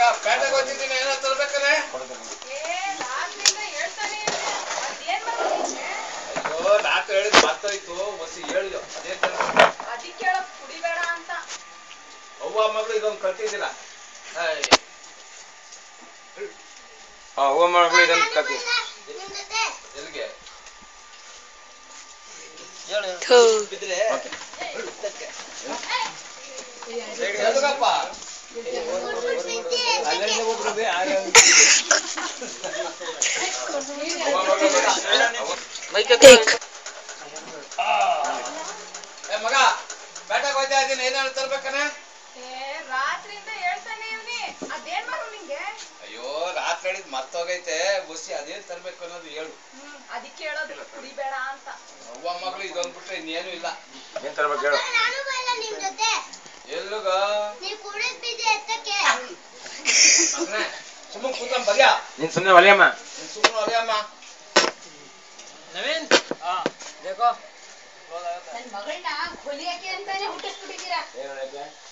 ಪೇಟೆಗೆ ಹೋಗ್ತಿದ್ದೀನಿ, ಏನೋ ತರ್ಬೇಕಾರೆ. ಅಯ್ಯೋ ಡಾಕ್ಟರ್ ಹೇಳಿದ್ ಮರ್ತೋಯ್ತು, ಒಸಿ ಹೇಳಿದ್ರು ಅದೇನ್ ತರ್ಬೇಕು. ಅದಕ್ಕೆ ಹೇಳಕ್ ಕುಡಿಬೇಡ ಅಂತ. ಅವ್ವ ಮಗಳು ಇದೊಂದು ಕಲ್ತಿದ್ದೀರ. ಅವ್ವ ಮಗಳು ಇದೊಂದು ಕಲ್ತಿ ಎಲ್ಲಿಗೆ ಬಿದ್ರೆ ಎದಕ್ಕಪ್ಪ ಮಗ ಬೇಟೆಗೆ ಹೋಗ್ತಾ ಇದ್ದೀನಿ, ಏನಾದ್ರು ತರ್ಬೇಕಾನೆ. ರಾತ್ರಿಯಿಂದ ಹೇಳ್ತಾನೆ ಇವ್ನಿ, ಅದೇನ್ ಮಾಡು ನಿಂಗೆ. ಅಯ್ಯೋ ರಾತ್ರಿ ಹೇಳಿದ್ ಮರ್ತೋಗೈತೆ, ಬಸ್ಸಿ ಅದೇನ್ ತರ್ಬೇಕು ಅನ್ನೋದು ಹೇಳು. ಅದಕ್ಕೆ ಹೇಳೋದು ಕುಡಿಬೇಡ ಅಂತ. ಅವ್ವ ಮಗಳು ಇದೊಂದ್ ಬಿಟ್ರೆ ಇನ್ನೇನು ಇಲ್ಲ. ಏನ್ ತರ್ಬೇಕು ಹೇಳು. ಎಲ್ಲಿಗ ಸುಮ್ಮನೆ ಕೂತಂ ಬಗ್ಯ, ನೀನ್ ಸುಮ್ನೆ ಒಲೆಯಮ್ಮ. ಸುಮ್ಮನೆ ಅದೇಮ್ಮ. ನವೀನ್ ನನ್ ಮಗಳನ್ನ ಕೊಲಿಯಕ್ಕೆ ಅಂತಾನೆ ಹುಟ್ಟಿಸ್ಬಿಟ್ಟಿದ್ದೀರಾ.